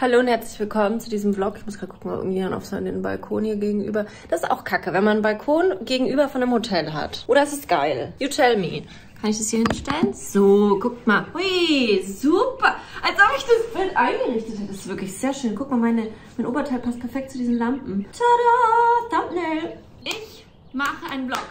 Hallo und herzlich willkommen zu diesem Vlog. Ich muss gerade gucken, ob irgendjemand auf seinen Balkon hier gegenüber. Das ist auch kacke, wenn man einen Balkon gegenüber von einem Hotel hat. Oder ist es geil? You tell me. Kann ich das hier hinstellen? So, guckt mal. Hui, super. Als ob ich das Bild eingerichtet hätte. Das ist wirklich sehr schön. Guck mal, mein Oberteil passt perfekt zu diesen Lampen. Tada! Thumbnail. Ich mache einen Vlog.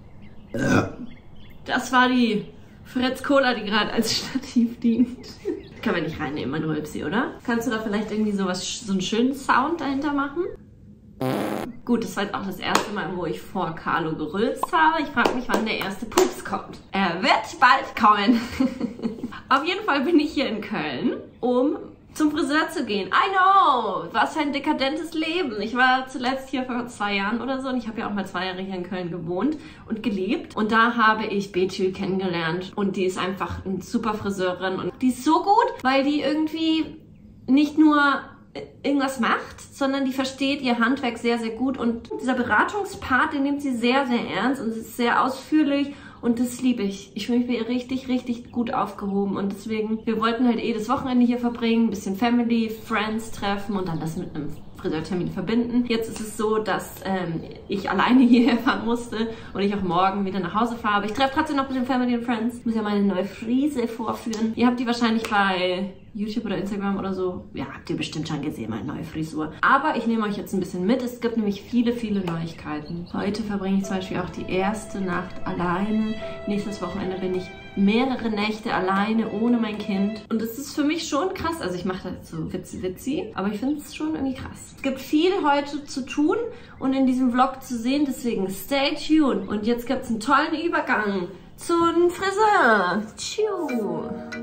Das war die Fritz Cola, die gerade als Stativ dient. Können wir nicht reinnehmen, mein Rülpsi, oder? Kannst du da vielleicht irgendwie so einen schönen Sound dahinter machen? Gut, das war jetzt auch das erste Mal, wo ich vor Carlo gerülpst habe. Ich frage mich, wann der erste Pups kommt. Er wird bald kommen. Auf jeden Fall bin ich hier in Köln, um zum Friseur zu gehen. I know! Was für ein dekadentes Leben. Ich war zuletzt hier vor 2 Jahren oder so und ich habe ja auch mal 2 Jahre hier in Köln gewohnt und gelebt. Und da habe ich Betül kennengelernt und die ist einfach eine super Friseurin und die ist so gut, weil die irgendwie nicht nur irgendwas macht, sondern die versteht ihr Handwerk sehr, sehr gut und dieser Beratungspart, den nimmt sie sehr, sehr ernst und ist sehr ausführlich. Und das liebe ich. Ich fühle mich bei ihr richtig, richtig gut aufgehoben. Und deswegen, wir wollten halt das Wochenende hier verbringen, ein bisschen Family, Friends treffen und dann das mit einem Friseurtermin verbinden. Jetzt ist es so, dass ich alleine hierher fahren musste und ich auch morgen wieder nach Hause fahre. Aber ich treffe trotzdem noch ein bisschen Family und Friends. Ich muss ja meine neue Frise vorführen. Ihr habt die wahrscheinlich bei YouTube oder Instagram oder so. Ja, habt ihr bestimmt schon gesehen, meine neue Frisur. Aber ich nehme euch jetzt ein bisschen mit. Es gibt nämlich viele, viele Neuigkeiten. Heute verbringe ich zum Beispiel auch die erste Nacht alleine. Nächstes Wochenende bin ich mehrere Nächte alleine, ohne mein Kind. Und es ist für mich schon krass. Also ich mache das so witzi, aber ich finde es schon irgendwie krass. Es gibt viel heute zu tun und in diesem Vlog zu sehen. Deswegen stay tuned. Und jetzt gibt es einen tollen Übergang zum Friseur. Tschu.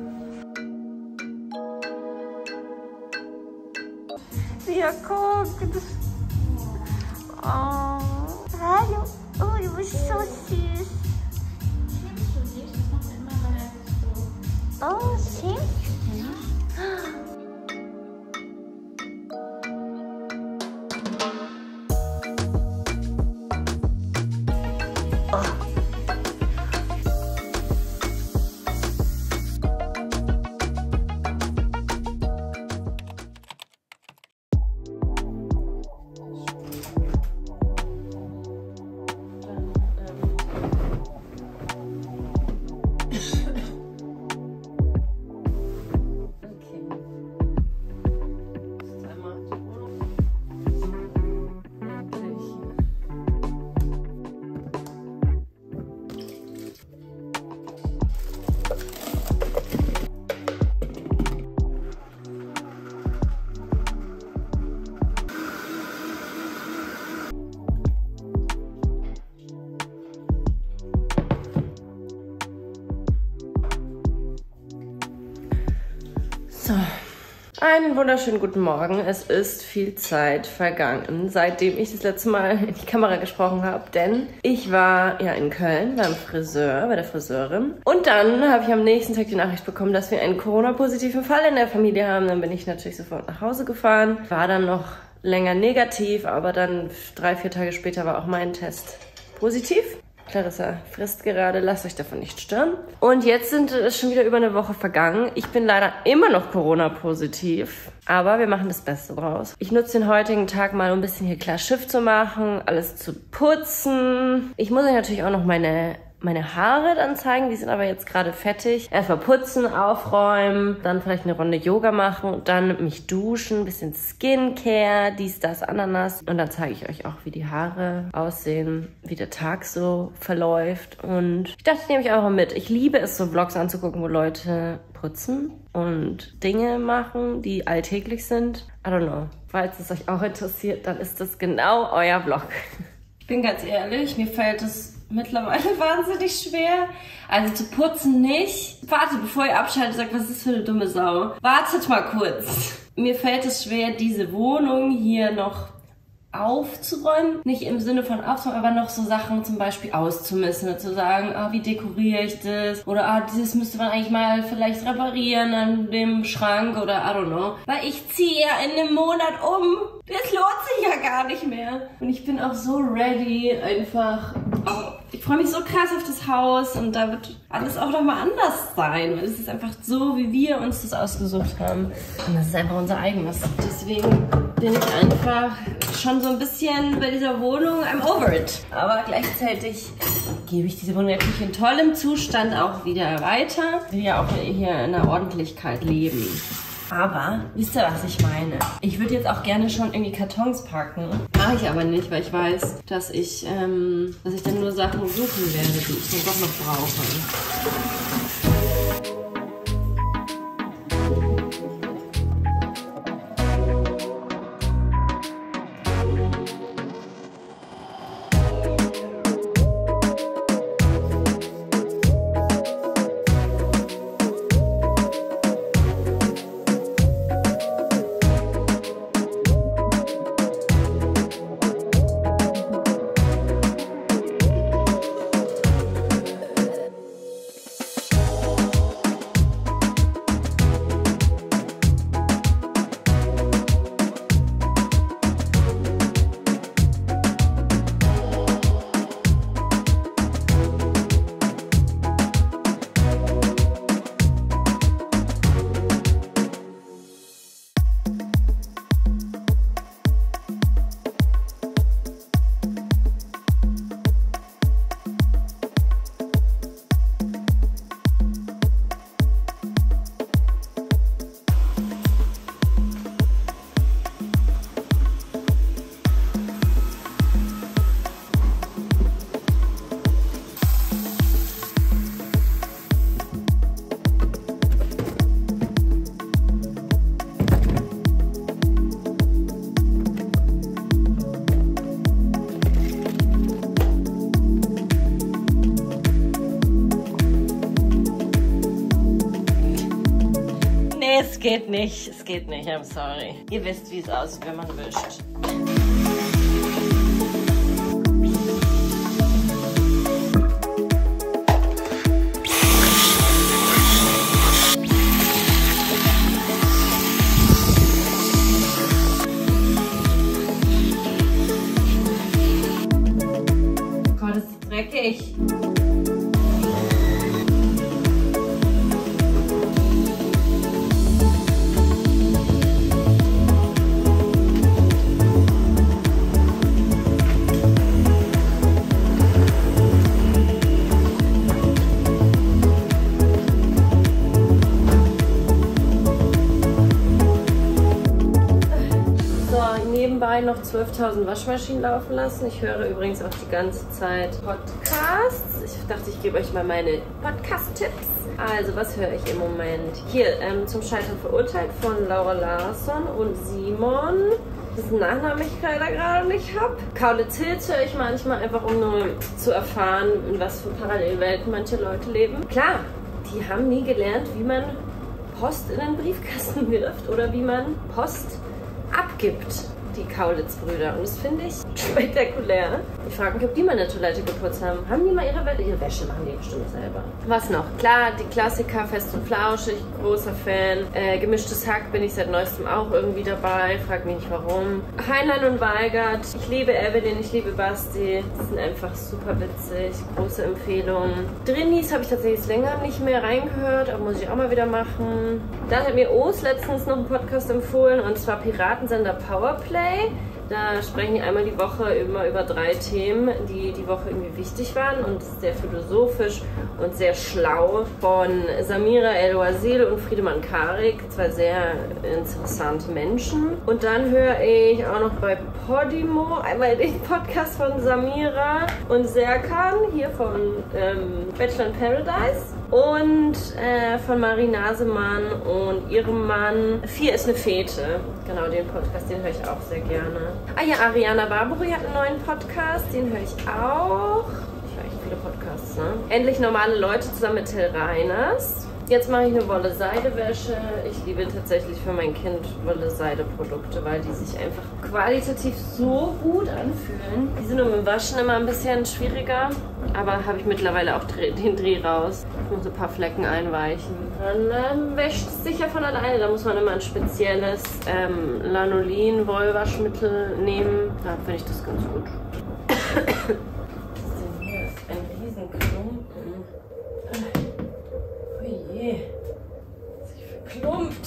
Wie er guckt. Oh. Hallo. Oh, du bist so süß. Oh, schön. So, einen wunderschönen guten Morgen. Es ist viel Zeit vergangen, seitdem ich das letzte Mal in die Kamera gesprochen habe, denn ich war ja in Köln beim Friseur, bei der Friseurin. Und dann habe ich am nächsten Tag die Nachricht bekommen, dass wir einen Corona-positiven Fall in der Familie haben. Dann bin ich natürlich sofort nach Hause gefahren, war dann noch länger negativ, aber dann 3, 4 Tage später war auch mein Test positiv. Clarissa frisst gerade, lasst euch davon nicht stören. Und jetzt sind es schon wieder über eine Woche vergangen. Ich bin leider immer noch Corona-positiv, aber wir machen das Beste draus. Ich nutze den heutigen Tag mal, um ein bisschen hier klar Schiff zu machen, alles zu putzen. Ich muss euch natürlich auch noch meine Haare dann zeigen, die sind aber jetzt gerade fertig. Erstmal putzen, aufräumen, dann vielleicht eine Runde Yoga machen und dann mich duschen, ein bisschen Skincare, dies, das, Ananas. Und dann zeige ich euch auch, wie die Haare aussehen, wie der Tag so verläuft. Und ich dachte, ich nehme euch auch mal mit. Ich liebe es, so Vlogs anzugucken, wo Leute putzen und Dinge machen, die alltäglich sind. I don't know. Falls es euch auch interessiert, dann ist das genau euer Vlog. Ich bin ganz ehrlich, mir fällt es mittlerweile wahnsinnig schwer. Also zu putzen nicht. Warte, bevor ihr abschaltet, sagt, was ist das für eine dumme Sau? Wartet mal kurz. Mir fällt es schwer, diese Wohnung hier noch aufzuräumen. Nicht im Sinne von aufzuräumen, aber noch so Sachen zum Beispiel auszumisten. Zu sagen, ah, wie dekoriere ich das? Oder ah, das müsste man eigentlich mal vielleicht reparieren an dem Schrank oder I don't know. Weil ich ziehe ja in einem Monat um. Das lohnt sich ja gar nicht mehr. Und ich bin auch so ready, einfach Oh, ich freue mich so krass auf das Haus und da wird alles auch nochmal anders sein, weil es ist einfach so, wie wir uns das ausgesucht haben. Und das ist einfach unser eigenes. Deswegen bin ich einfach schon so ein bisschen bei dieser Wohnung, I'm over it. Aber gleichzeitig gebe ich diese Wohnung natürlich in tollem Zustand auch wieder weiter. Ich will ja auch hier in einer Ordentlichkeit leben. Aber, wisst ihr, was ich meine? Ich würde jetzt auch gerne schon irgendwie Kartons packen. Mache ich aber nicht, weil ich weiß, dass ich dann nur Sachen suchen werde, die ich dann doch noch brauche. Es geht nicht, I'm sorry. Ihr wisst, wie es aussieht, wenn man wischt. Gott, ist dreckig. Nebenbei noch 12.000 Waschmaschinen laufen lassen. Ich höre übrigens auch die ganze Zeit Podcasts. Ich dachte, ich gebe euch mal meine Podcast-Tipps. Also, was höre ich im Moment? Hier, zum Scheitern verurteilt von Laura Larsson und Simon. Das ist ein Nachname, ich leider gerade nicht habe. Kaulitz Hills höre ich manchmal einfach, um nur zu erfahren, in was für Parallelwelten manche Leute leben. Klar, die haben nie gelernt, wie man Post in den Briefkasten wirft oder wie man Post abgibt. Die Kaulitz-Brüder. Und das finde ich spektakulär. Ich frage mich, ob die mal eine Toilette geputzt haben. Haben die mal ihre Wäsche? Machen die bestimmt selber. Was noch? Klar, die Klassiker, Fest und Flauschig, großer Fan. Gemischtes Hack bin ich seit neuestem auch irgendwie dabei. Frag mich nicht warum. Heinlein und Weigert. Ich liebe Evelyn, ich liebe Basti. Die sind einfach super witzig. Große Empfehlung. Drinis habe ich tatsächlich länger nicht mehr reingehört, aber muss ich auch mal wieder machen. Dann hat mir O's letztens noch einen Podcast empfohlen, und zwar Piratensender Powerplay. Da sprechen die einmal die Woche immer über 3 Themen, die die Woche irgendwie wichtig waren, und sehr philosophisch und sehr schlau, von Samira El-Wazil und Friedemann Karik, 2 sehr interessante Menschen. Und dann höre ich auch noch bei Podimo einmal den Podcast von Samira und Serkan, hier von Bachelor in Paradise, und von Marie Nasemann und ihrem Mann 4 ist eine Fete. Genau, den Podcast, den höre ich auch sehr gerne. Ah ja, Ariana Barbary hat einen neuen Podcast, den höre ich auch. Ich höre echt viele Podcasts, ne? Endlich normale Leute zusammen mit Till Reiners. Jetzt mache ich eine Wolle-Seide-Wäsche. Ich liebe tatsächlich für mein Kind Wolle-Seide-Produkte, weil die sich einfach qualitativ so gut anfühlen. Die sind nur mit dem Waschen immer ein bisschen schwieriger, aber habe ich mittlerweile auch den Dreh raus. Ich muss ein paar Flecken einweichen. Dann wäscht es sich ja von alleine. Da muss man immer ein spezielles Lanolin-Wollwaschmittel nehmen. Da finde ich das ganz gut. Was ist denn schon Klumpen. Oh je. Ist sich verklumpt.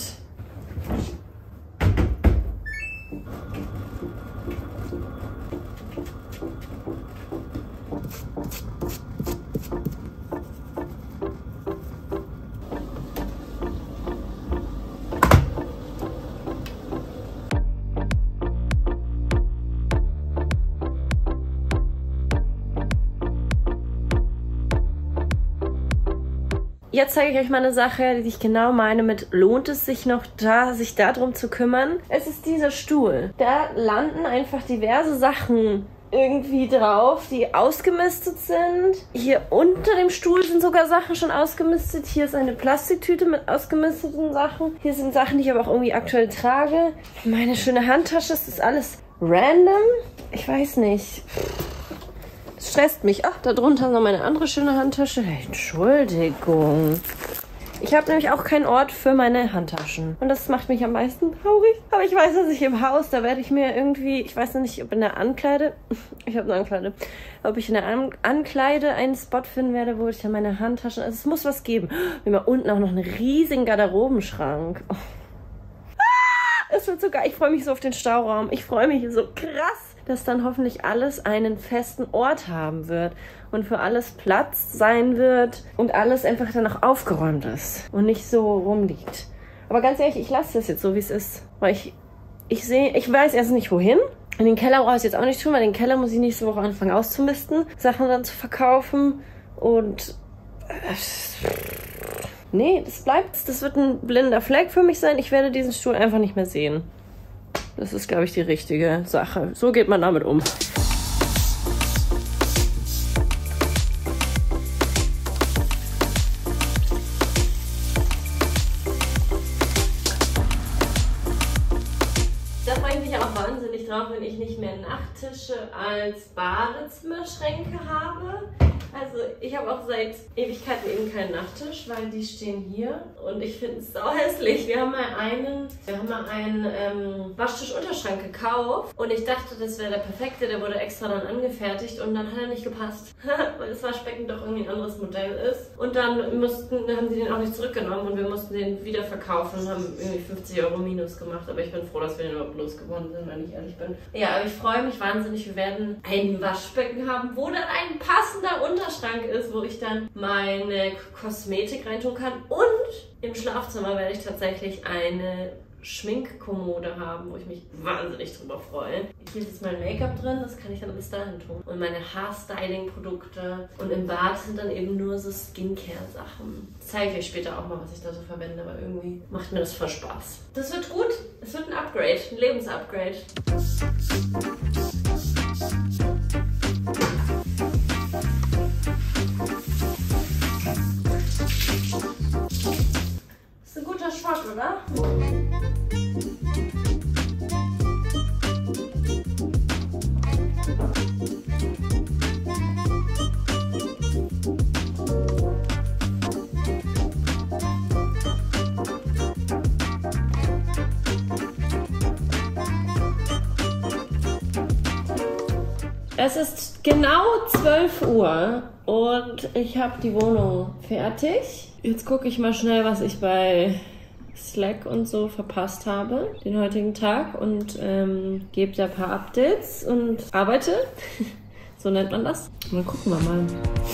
Jetzt zeige ich euch mal eine Sache, die ich genau meine mit, lohnt es sich noch sich darum zu kümmern? Es ist dieser Stuhl. Da landen einfach diverse Sachen irgendwie drauf, die ausgemistet sind. Hier unter dem Stuhl sind sogar Sachen schon ausgemistet. Hier ist eine Plastiktüte mit ausgemisteten Sachen. Hier sind Sachen, die ich aber auch irgendwie aktuell trage. Meine schöne Handtasche, das ist alles random. Ich weiß nicht. Das stresst mich. Ach, da drunter ist noch meine andere schöne Handtasche. Hey, Entschuldigung. Ich habe nämlich auch keinen Ort für meine Handtaschen. Und das macht mich am meisten traurig. Aber ich weiß, dass ich im Haus, da werde ich mir irgendwie, ich weiß noch nicht, ob in der Ankleide, ich habe eine Ankleide, ob ich in der Ankleide einen Spot finden werde, wo ich dann meine Handtaschen, also es muss was geben. Wir haben unten auch noch einen riesigen Garderobenschrank. Oh. Ah, es wird so geil. Ich freue mich so auf den Stauraum. Ich freue mich so krass, dass dann hoffentlich alles einen festen Ort haben wird und für alles Platz sein wird und alles einfach dann auch aufgeräumt ist und nicht so rumliegt. Aber ganz ehrlich, ich lasse das jetzt so, wie es ist. Weil ich weiß erst nicht, wohin. In den Keller brauche ich es jetzt auch nicht tun, weil den Keller muss ich nächste Woche anfangen auszumisten, Sachen dann zu verkaufen und nee, das bleibt. Das wird ein blinder Fleck für mich sein. Ich werde diesen Stuhl einfach nicht mehr sehen. Das ist, glaube ich, die richtige Sache. So geht man damit um. Da freue ich mich auch wahnsinnig drauf, wenn ich nicht mehr Nachttische als Badezimmerschränke habe. Also ich habe auch seit Ewigkeiten eben keinen Nachttisch, weil die stehen hier und ich finde es sau hässlich. Wir haben mal einen Waschtisch-Unterschrank gekauft und ich dachte, das wäre der perfekte, der wurde extra dann angefertigt und dann hat er nicht gepasst, weil das Waschbecken doch irgendwie ein anderes Modell ist. Und dann haben sie den auch nicht zurückgenommen und wir mussten den wieder verkaufen und haben irgendwie 50 € minus gemacht. Aber ich bin froh, dass wir den überhaupt losgeworden sind, wenn ich ehrlich bin. Ja, aber ich freue mich wahnsinnig. Wir werden ein Waschbecken haben, wo dann ein passender Unterschrank ist, wo ich dann meine Kosmetik reintun kann. Und im Schlafzimmer werde ich tatsächlich eine Schminkkommode haben, wo ich mich wahnsinnig drüber freue. Hier ist jetzt mein Make-up drin, das kann ich dann bis dahin tun. Und meine Haarstyling-Produkte. Und im Bad sind dann eben nur so Skincare-Sachen. Das zeige ich euch später auch mal, was ich da so verwende, aber irgendwie macht mir das voll Spaß. Das wird gut. Es wird ein Upgrade, ein Lebensupgrade. Das ist ein guter Schock, oder? Es ist genau 12 Uhr und ich habe die Wohnung fertig. Jetzt gucke ich mal schnell, was ich bei Slack und so verpasst habe, den heutigen Tag, und gebe da ein paar Updates und arbeite. So nennt man das. Dann gucken wir mal.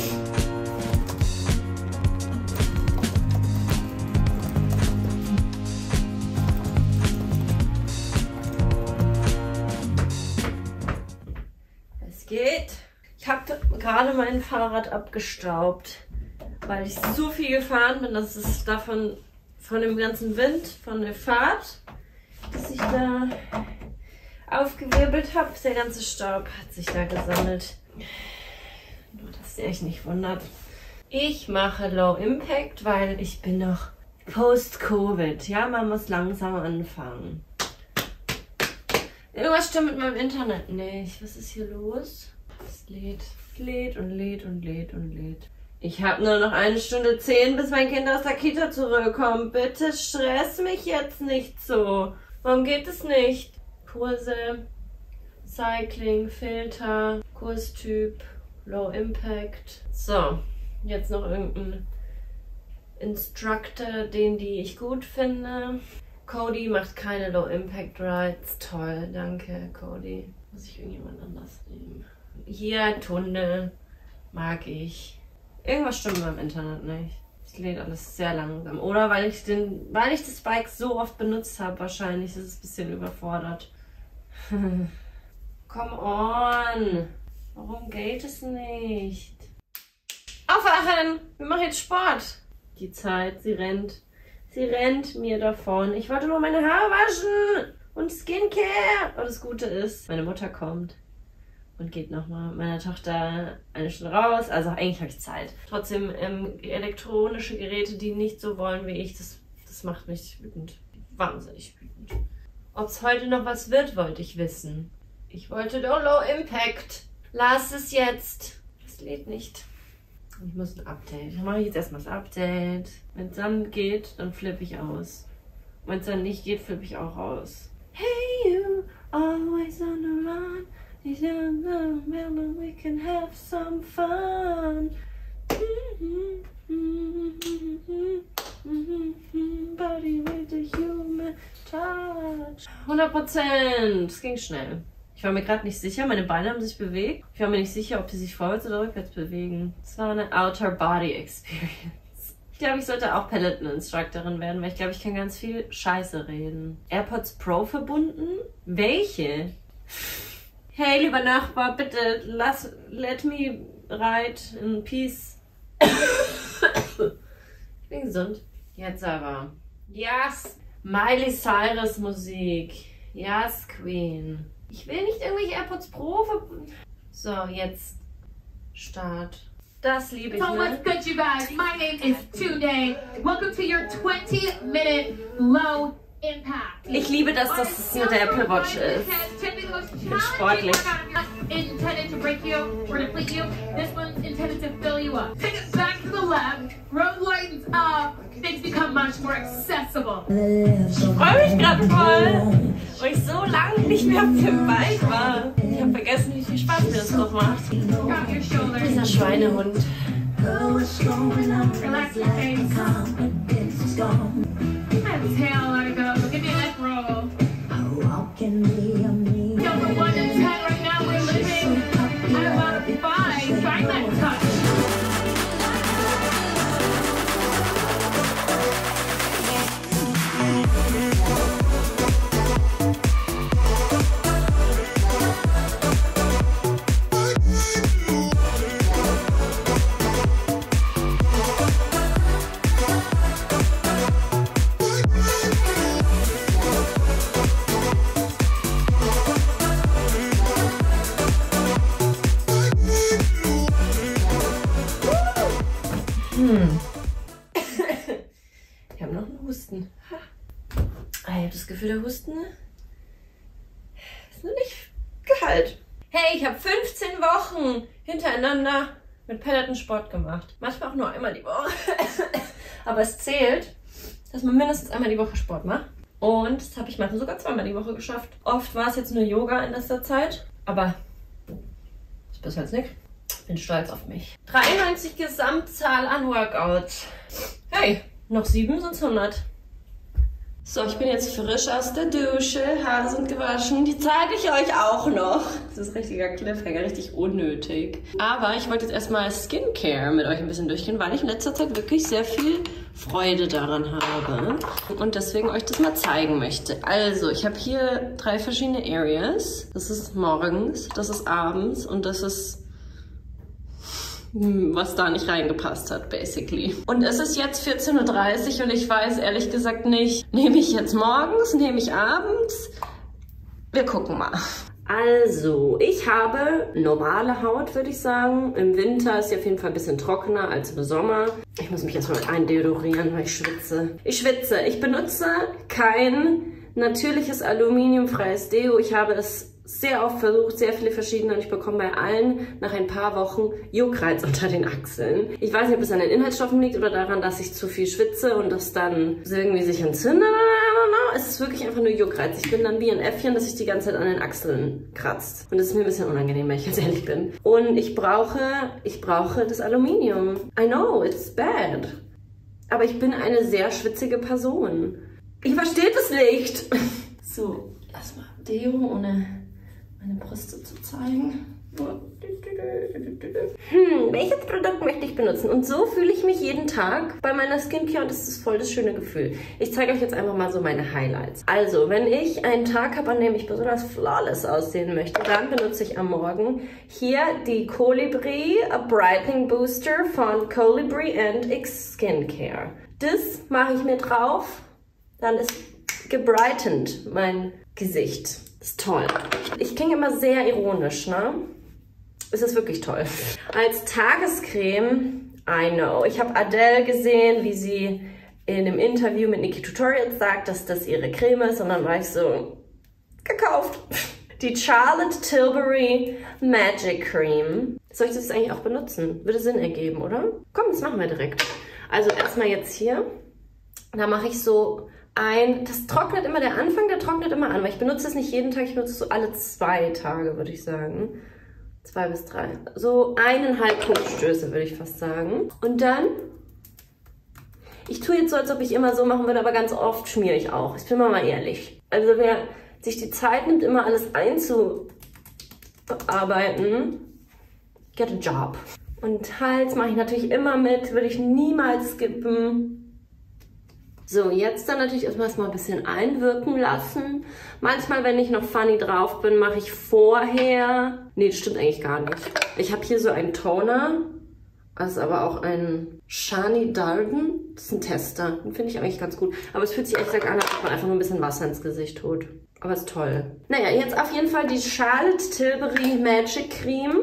Geht. Ich habe gerade mein Fahrrad abgestaubt, weil ich so viel gefahren bin, dass es davon von dem ganzen Wind, von der Fahrt, dass ich da aufgewirbelt habe. Der ganze Staub hat sich da gesammelt. Nur, dass ihr euch nicht wundert. Ich mache Low Impact, weil ich bin noch Post-Covid. Ja, man muss langsam anfangen. Irgendwas stimmt mit meinem Internet nicht. Was ist hier los? Es lädt und lädt und lädt und lädt. Ich habe nur noch 1 Stunde 10, bis mein Kind aus der Kita zurückkommt. Bitte stress mich jetzt nicht so. Warum geht es nicht? Kurse, Cycling, Filter, Kurstyp, Low Impact. So, jetzt noch irgendein Instructor, die ich gut finde. Cody macht keine Low Impact Rides. Toll, danke Cody. Muss ich irgendjemand anders nehmen? Hier, Tunnel. Mag ich. Irgendwas stimmt beim Internet nicht. Es lädt alles sehr langsam. Oder weil ich das Bike so oft benutzt habe, wahrscheinlich ist es ein bisschen überfordert. Come on! Warum geht es nicht? Aufwachen! Wir machen jetzt Sport! Die Zeit, sie rennt. Sie rennt mir davon. Ich wollte nur meine Haare waschen und Skincare. Und das Gute ist, meine Mutter kommt und geht nochmal mit meiner Tochter eine Stunde raus. Also eigentlich habe ich Zeit. Trotzdem elektronische Geräte, die nicht so wollen wie ich, das macht mich wütend. Wahnsinnig wütend. Ob es heute noch was wird, wollte ich wissen. Ich wollte doch Low Impact. Lass es jetzt. Es lädt nicht. Ich muss ein Update. Dann mache ich jetzt erstmal das Update. Wenn es dann geht, dann flippe ich aus. Wenn es dann nicht geht, flippe ich auch aus. Hey you, always on the run. We can have some fun. Body with a human touch. 100%. Es ging schnell. Ich war mir gerade nicht sicher, meine Beine haben sich bewegt. Ich war mir nicht sicher, ob sie sich vorwärts oder rückwärts bewegen. Es war eine Outer Body Experience. Ich glaube, ich sollte auch Peloton-Instructorin werden, weil ich glaube, ich kann ganz viel Scheiße reden. AirPods Pro verbunden? Welche? Hey, lieber Nachbar, bitte let me ride in peace. Ich bin gesund. Jetzt aber. Yes! Miley Cyrus Musik. Yes, Queen. Ich will nicht irgendwelche AirPods Pro verbunden. So, jetzt Start. Das liebe ich, So what's good, you guys? My name is Tunde. Welcome to your 20-minute low impact. Ich liebe, dass das mit der Apple Watch ist. Ich bin sportlich. Intended to break you or deplete you. This one's intended to fill you up. Take it back to the left. Road lightens up. Things become much more accessible. Ich freue mich gerade voll, weil ich so lange nicht mehr auf dem Bike war. Ich habe vergessen, wie viel Spaß mir das noch macht. Drop your shoulders. Dieser Schweinehund. Relax your face. Exhale, let it go. Give me a neck roll. Number 1 to 10 right now. We're living at about a 5. Find that touch. Ich habe noch einen Husten. Ich habe das Gefühl, der Husten ist noch nicht geheilt. Hey, ich habe 15 Wochen hintereinander mit Peloton Sport gemacht. Manchmal auch nur einmal die Woche. Aber es zählt, dass man mindestens einmal die Woche Sport macht. Und das habe ich manchmal sogar zweimal die Woche geschafft. Oft war es jetzt nur Yoga in letzter Zeit. Aber das ist bis jetzt nicht. Bin stolz auf mich. 93 Gesamtzahl an Workouts. Hey, noch 7 sind 100. So, ich bin jetzt frisch aus der Dusche. Haare sind gewaschen. Die zeige ich euch auch noch. Das ist richtiger Cliffhanger, richtig unnötig. Aber ich wollte jetzt erstmal Skincare mit euch ein bisschen durchgehen, weil ich in letzter Zeit wirklich sehr viel Freude daran habe. Und deswegen euch das mal zeigen möchte. Also, ich habe hier 3 verschiedene Areas. Das ist morgens, das ist abends und das ist was da nicht reingepasst hat, basically. Und es ist jetzt 14:30 Uhr und ich weiß ehrlich gesagt nicht, nehme ich jetzt morgens, nehme ich abends? Wir gucken mal. Also, ich habe normale Haut, würde ich sagen. Im Winter ist sie auf jeden Fall ein bisschen trockener als im Sommer. Ich muss mich jetzt mal eindeodorieren, weil ich schwitze. Ich benutze kein natürliches aluminiumfreies Deo. Ich habe es sehr oft versucht, sehr viele verschiedene und ich bekomme bei allen nach ein paar Wochen Juckreiz unter den Achseln. Ich weiß nicht, ob es an den Inhaltsstoffen liegt oder daran, dass ich zu viel schwitze und das dann irgendwie sich entzündet Es ist wirklich einfach nur Juckreiz. Ich bin dann wie ein Äffchen, das sich die ganze Zeit an den Achseln kratzt. Und das ist mir ein bisschen unangenehm, wenn ich ganz ehrlich bin. Und ich brauche das Aluminium. I know, it's bad. Aber ich bin eine sehr schwitzige Person. Ich verstehe das nicht. So, erstmal Deo, ohne meine Brüste zu zeigen. Welches Produkt möchte ich benutzen? Und so fühle ich mich jeden Tag bei meiner Skincare und das ist voll das schöne Gefühl. Ich zeige euch jetzt einfach mal so meine Highlights. Also, wenn ich einen Tag habe, an dem ich besonders flawless aussehen möchte, dann benutze ich am Morgen hier die Colibri Brightening Booster von Colibri X Skincare. Das mache ich mir drauf, dann ist gebrightened mein Gesicht. Das ist toll. Ich klinge immer sehr ironisch, ne? Es ist wirklich toll. Als Tagescreme, I know. Ich habe Adele gesehen, wie sie in einem Interview mit Nikki Tutorials sagt, dass das ihre Creme ist. Und dann war ich so, gekauft. Die Charlotte Tilbury Magic Cream. Soll ich das eigentlich auch benutzen? Würde Sinn ergeben, oder? Komm, das machen wir direkt. Also erstmal jetzt hier. Da mache ich so das trocknet immer, der Anfang, der trocknet immer an. Weil ich benutze es nicht jeden Tag, ich benutze es so alle 2 Tage, würde ich sagen. 2 bis 3. So 1,5 Punktstöße, würde ich fast sagen. Und dann, ich tue jetzt so, als ob ich immer so machen würde, aber ganz oft schmiere ich auch. Ich bin mal ehrlich. Also wer sich die Zeit nimmt, immer alles einzuarbeiten, get a job. Und Hals mache ich natürlich immer mit, würde ich niemals skippen. So, jetzt dann natürlich erstmal ein bisschen einwirken lassen. Manchmal, wenn ich noch funny drauf bin, mache ich vorher... Nee, das stimmt eigentlich gar nicht. Ich habe hier so einen Toner. Das ist aber auch ein Shani Darden. Das ist ein Tester. Den finde ich eigentlich ganz gut. Aber es fühlt sich echt an, als ob man einfach nur ein bisschen Wasser ins Gesicht tut. Aber ist toll. Naja, jetzt auf jeden Fall die Charlotte Tilbury Magic Cream.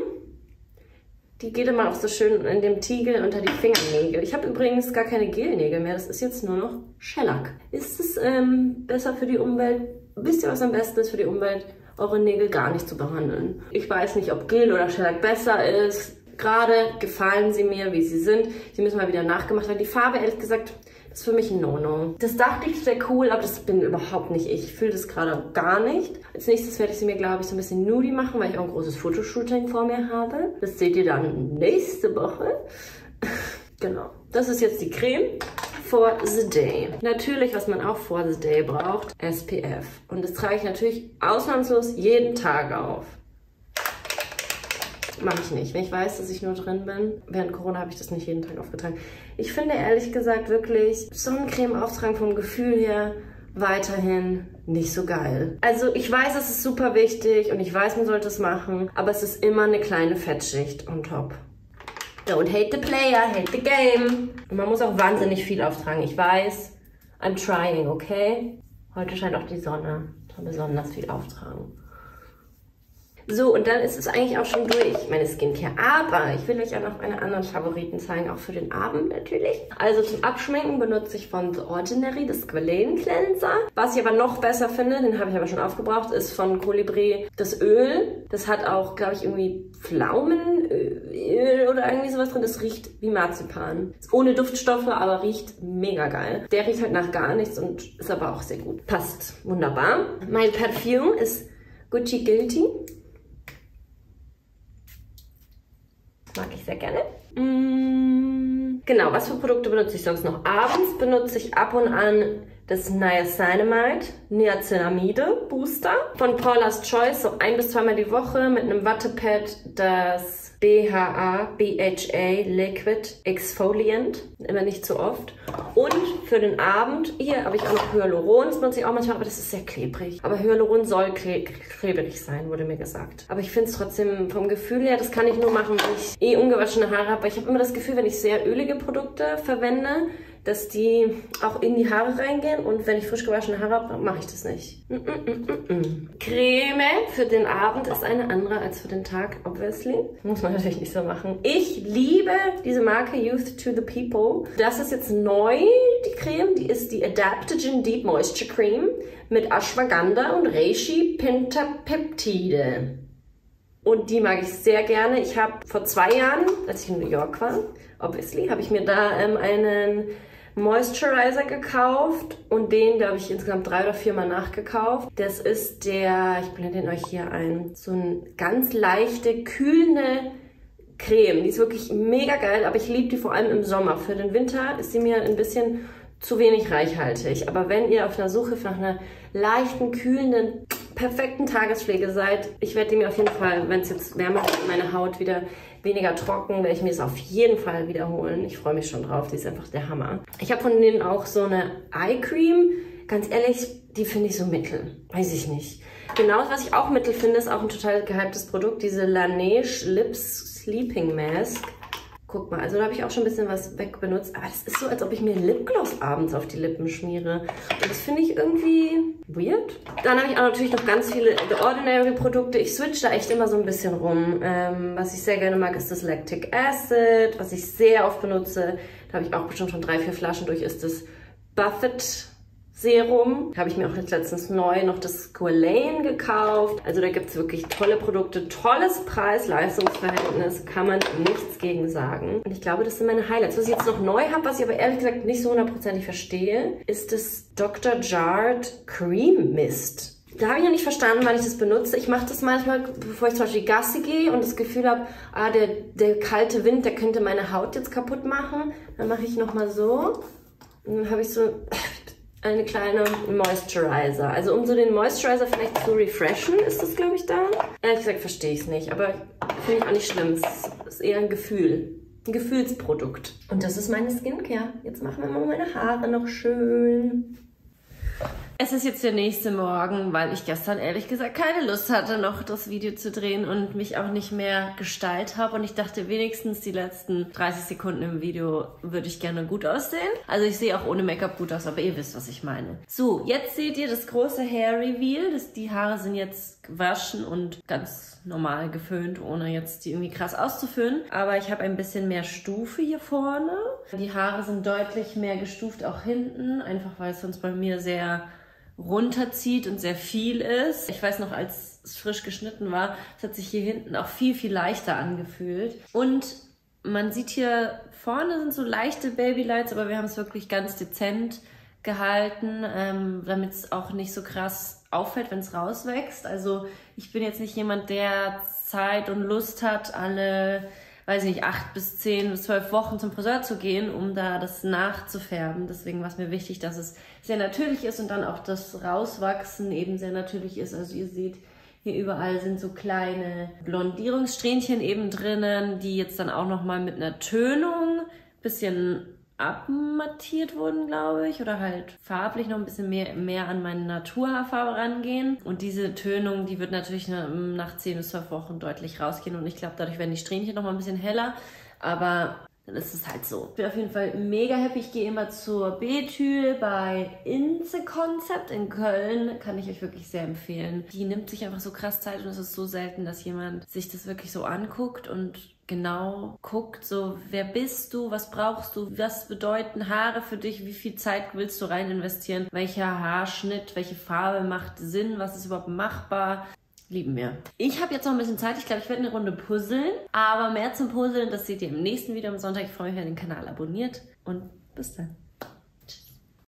Die geht immer auch so schön in dem Tiegel unter die Fingernägel. Ich habe übrigens gar keine Gelnägel mehr. Das ist jetzt nur noch Shellac. Ist es besser für die Umwelt? Wisst ihr, was am besten ist für die Umwelt? Eure Nägel gar nicht zu behandeln. Ich weiß nicht, ob Gel oder Shellac besser ist. Gerade gefallen sie mir, wie sie sind. Sie müssen mal wieder nachgemacht werden. Die Farbe, ehrlich gesagt, ist für mich ein No-No. Das dachte ich, wäre cool, aber das bin überhaupt nicht ich. Ich fühle das gerade gar nicht. Als nächstes werde ich sie mir, glaube ich, so ein bisschen nudie machen, weil ich auch ein großes Fotoshooting vor mir habe. Das seht ihr dann nächste Woche. Genau. Das ist jetzt die Creme for the day. Natürlich, was man auch for the day braucht, SPF. Und das trage ich natürlich ausnahmslos jeden Tag auf. Mache ich nicht. Wenn ich weiß, dass ich nur drin bin, während Corona habe ich das nicht jeden Tag aufgetragen. Ich finde ehrlich gesagt wirklich Sonnencreme auftragen vom Gefühl her weiterhin nicht so geil. Also ich weiß, es ist super wichtig und ich weiß, man sollte es machen, aber es ist immer eine kleine Fettschicht on top. Don't hate the player, hate the game. Und man muss auch wahnsinnig viel auftragen. Ich weiß, I'm trying, okay? Heute scheint auch die Sonne. Ich kann besonders viel auftragen. So, und dann ist es eigentlich auch schon durch, meine Skincare. Aber ich will euch auch noch meine anderen Favoriten zeigen, auch für den Abend natürlich. Also zum Abschminken benutze ich von The Ordinary das Squalane Cleanser. Was ich aber noch besser finde, den habe ich aber schon aufgebraucht, ist von Colibri das Öl. Das hat auch, glaube ich, irgendwie Pflaumenöl oder irgendwie sowas drin. Das riecht wie Marzipan. Ist ohne Duftstoffe, aber riecht mega geil. Der riecht halt nach gar nichts und ist aber auch sehr gut. Passt wunderbar. Mein Parfüm ist Gucci Guilty. Mag ich sehr gerne. Genau, was für Produkte benutze ich sonst noch? Abends benutze ich ab und an das Niacinamide Niacinamide Booster von Paula's Choice, so 1 bis 2 Mal die Woche mit einem Wattepad, das BHA Liquid Exfoliant, immer nicht zu oft. Und für den Abend, hier habe ich auch noch Hyaluron, das benutze ich auch manchmal, aber das ist sehr klebrig. Aber Hyaluron soll klebrig sein, wurde mir gesagt. Aber ich finde es trotzdem vom Gefühl her, das kann ich nur machen, wenn ich ungewaschene Haare habe. Ich habe immer das Gefühl, wenn ich sehr ölige Produkte verwende, dass die auch in die Haare reingehen und wenn ich frisch gewaschene Haare habe, mache ich das nicht. Creme für den Abend ist eine andere als für den Tag, obviously. Muss man natürlich nicht so machen. Ich liebe diese Marke Youth to the People. Das ist jetzt neu, die Creme. Die ist die Adaptogen Deep Moisture Cream mit Ashwagandha und Reishi Pentapeptide. Und die mag ich sehr gerne. Ich habe vor 2 Jahren, als ich in New York war, obviously, habe ich mir da einen Moisturizer gekauft und den habe ich insgesamt 3 oder 4 Mal nachgekauft. Das ist der, ich blende den euch hier ein, so ein ganz leichte, kühlende Creme. Die ist wirklich mega geil, aber ich liebe die vor allem im Sommer. Für den Winter ist sie mir ein bisschen zu wenig reichhaltig. Aber wenn ihr auf einer Suche nach einer leichten, kühlenden, perfekten Tagespflege seid, ich werde die mir auf jeden Fall, wenn es jetzt wärmer wird, meine Haut wieder weniger trocken, werde ich mir das auf jeden Fall wiederholen. Ich freue mich schon drauf, die ist einfach der Hammer. Ich habe von denen auch so eine Eye Cream. Ganz ehrlich, die finde ich so mittel. Weiß ich nicht. Genau, was ich auch mittel finde, ist auch ein total gehyptes Produkt, diese Laneige Lips Sleeping Mask. Guck mal, also da habe ich auch schon ein bisschen was wegbenutzt. Aber das ist so, als ob ich mir Lipgloss abends auf die Lippen schmiere. Und das finde ich irgendwie weird. Dann habe ich auch natürlich noch ganz viele The Ordinary Produkte. Ich switch da echt immer so ein bisschen rum. Was ich sehr gerne mag, ist das Lactic Acid. Was ich sehr oft benutze, da habe ich auch bestimmt schon 3, 4 Flaschen durch, ist das Buffet Serum. Habe ich mir auch jetzt letztens neu noch das Squalane gekauft. Also da gibt es wirklich tolle Produkte, tolles Preis-Leistungs-Verhältnis, kann man nichts gegen sagen. Und ich glaube, das sind meine Highlights. Was ich jetzt noch neu habe, was ich aber ehrlich gesagt nicht so hundertprozentig verstehe, ist das Dr. Jart Cream Mist. Da habe ich noch nicht verstanden, wann ich das benutze. Ich mache das manchmal, bevor ich zum Beispiel Gassi gehe und das Gefühl habe, der kalte Wind, der könnte meine Haut jetzt kaputt machen. Dann mache ich nochmal so. Und dann habe ich so eine kleine Moisturizer. Also um so den Moisturizer vielleicht zu refreshen, ist das, glaube ich, da. Ehrlich gesagt verstehe ich es nicht, aber finde ich auch nicht schlimm. Es ist eher ein Gefühl. Ein Gefühlsprodukt. Und das ist meine Skincare. Jetzt machen wir mal meine Haare noch schön. Es ist jetzt der nächste Morgen, weil ich gestern ehrlich gesagt keine Lust hatte, noch das Video zu drehen und mich auch nicht mehr gestylt habe. Und ich dachte, wenigstens die letzten 30 Sekunden im Video würde ich gerne gut aussehen. Also ich sehe auch ohne Make-up gut aus, aber ihr wisst, was ich meine. So, jetzt seht ihr das große Hair-Reveal. Die Haare sind jetzt gewaschen und ganz normal geföhnt, ohne jetzt die irgendwie krass auszuföhnen. Aber ich habe ein bisschen mehr Stufe hier vorne. Die Haare sind deutlich mehr gestuft, auch hinten. Einfach weil es sonst bei mir sehr runterzieht und sehr viel ist. Ich weiß noch, als es frisch geschnitten war, es hat sich hier hinten auch viel, viel leichter angefühlt. Und man sieht hier vorne sind so leichte Babylights, aber wir haben es wirklich ganz dezent gehalten, damit es auch nicht so krass auffällt, wenn es rauswächst. Also ich bin jetzt nicht jemand, der Zeit und Lust hat, alle, weiß nicht, 8 bis 10 bis 12 Wochen zum Friseur zu gehen, um da das nachzufärben. Deswegen war es mir wichtig, dass es sehr natürlich ist und dann auch das Rauswachsen eben sehr natürlich ist. Also ihr seht, hier überall sind so kleine Blondierungssträhnchen eben drinnen, die jetzt dann auch nochmal mit einer Tönung ein bisschen abmattiert wurden, glaube ich, oder halt farblich noch ein bisschen mehr an meine Naturhaarfarbe rangehen. Und diese Tönung, die wird natürlich nach 10 bis 12 Wochen deutlich rausgehen und ich glaube, dadurch werden die Strähnchen noch mal ein bisschen heller, aber dann ist es halt so. Ich bin auf jeden Fall mega happy. Ich gehe immer zur Betül bei Inse Concept in Köln. Kann ich euch wirklich sehr empfehlen. Die nimmt sich einfach so krass Zeit und es ist so selten, dass jemand sich das wirklich so anguckt und genau guckt, so wer bist du, was brauchst du, was bedeuten Haare für dich, wie viel Zeit willst du rein investieren, welcher Haarschnitt, welche Farbe macht Sinn, was ist überhaupt machbar. Lieben wir. Ich habe jetzt noch ein bisschen Zeit. Ich glaube, ich werde eine Runde puzzeln. Aber mehr zum Puzzeln, das seht ihr im nächsten Video am Sonntag. Ich freue mich, wenn ihr den Kanal abonniert. Und bis dann.